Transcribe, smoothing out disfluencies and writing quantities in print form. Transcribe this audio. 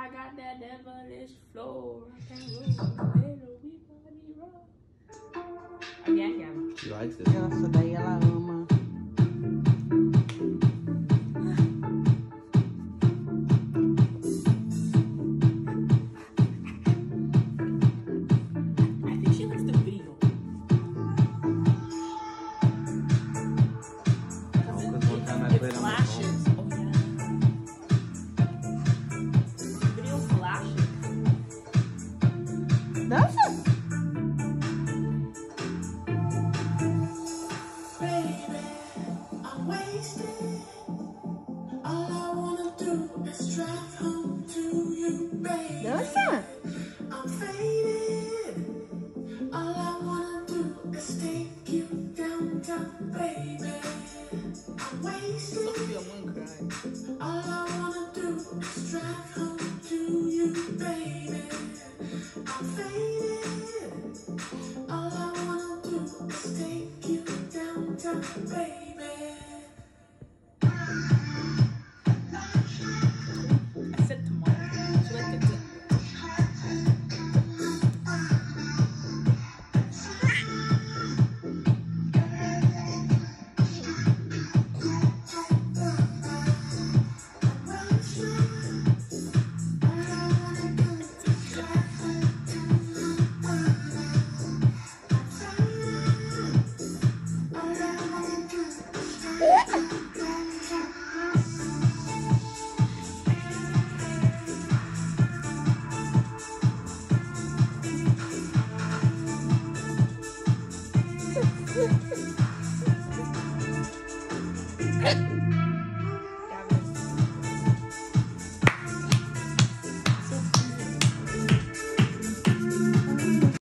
I got that devilish floor. I can roll, we body roll. Again. She likes it. Ela essa daí ela ama. I think she likes the video. It flashes. Oh yeah. The video flashes. Does it? Dança? I'm faded. All I wanna do is take you downtown, baby. I'm wasted. All I wanna do is drive home to you, baby. I'm faded. All I wanna do is take you downtown, baby.